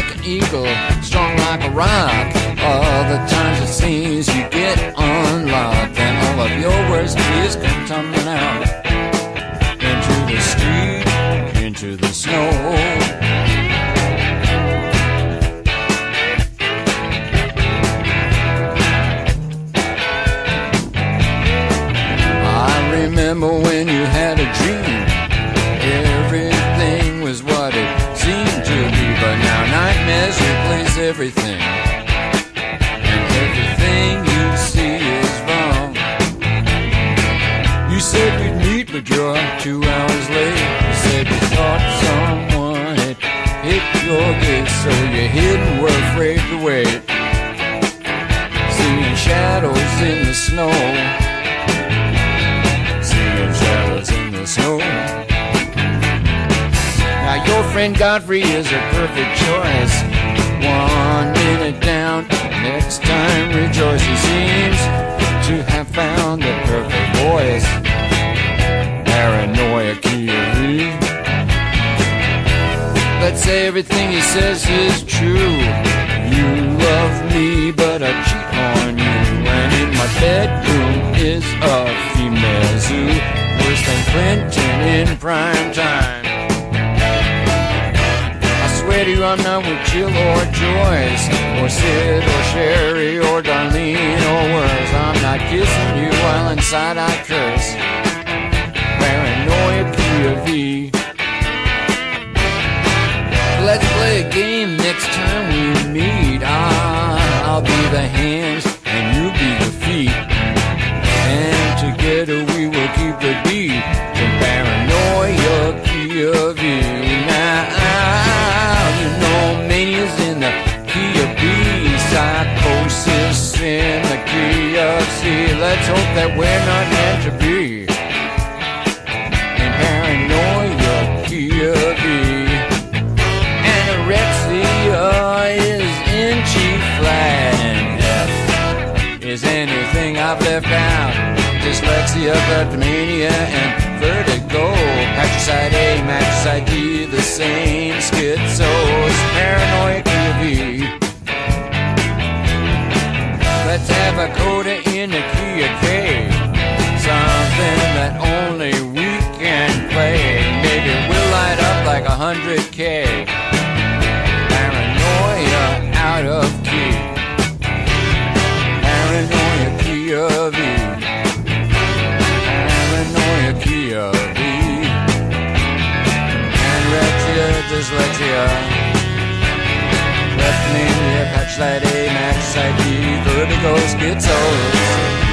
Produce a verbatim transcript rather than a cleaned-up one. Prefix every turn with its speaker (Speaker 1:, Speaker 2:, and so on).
Speaker 1: like an eagle, strong like a rock. All the times it seems you get unlocked, and all of your worst fears come tumbling out into the street, into the snow. Remember when you had a dream, everything was what it seemed to be, but now nightmares replace everything, and everything you see is wrong. You said we'd meet, but you're two hours late. You said you thought someone had hit your gate, so you hid and were afraid to wait, seeing shadows in the snow. Shadows in the snow. Now your friend Godfrey is a perfect choice. One minute down, next time rejoice. He seems to have found the perfect voice. Paranoia key of E. Let's say everything he says is true. You love me, but I cheat on you. And in my bedroom is a female zoo, worse than Clinton in prime time. I swear to you I'm not with Jill or Joyce, or Sid or Sherry or Darlene or worse. I'm not kissing you while inside I curse. Paranoia key of E. Let's play a game next time we meet. Ah, I'll be the hands and you be the feet, and together we will keep the beat to Paranoia key of E. Now, you know mania's in the key of B, psychosis in the key of C. Let's hope that we're not meant to be in Paranoia key of E. Anorexia is in G flat, and F is anything I've left out. Dyslexia, kleptomania, and vertigo. Patricide A, matricide D, the same schizos. Paranoia key of E. Let's have a coda in the key of K, something that only we can play. Maybe we'll light up like a hundred K. Paranoia out of key. Paranoia key of E. Paranoia key of E. Anorexia, dyslexia, kleptomania, patricide A, matricide D, vertigo, schizos.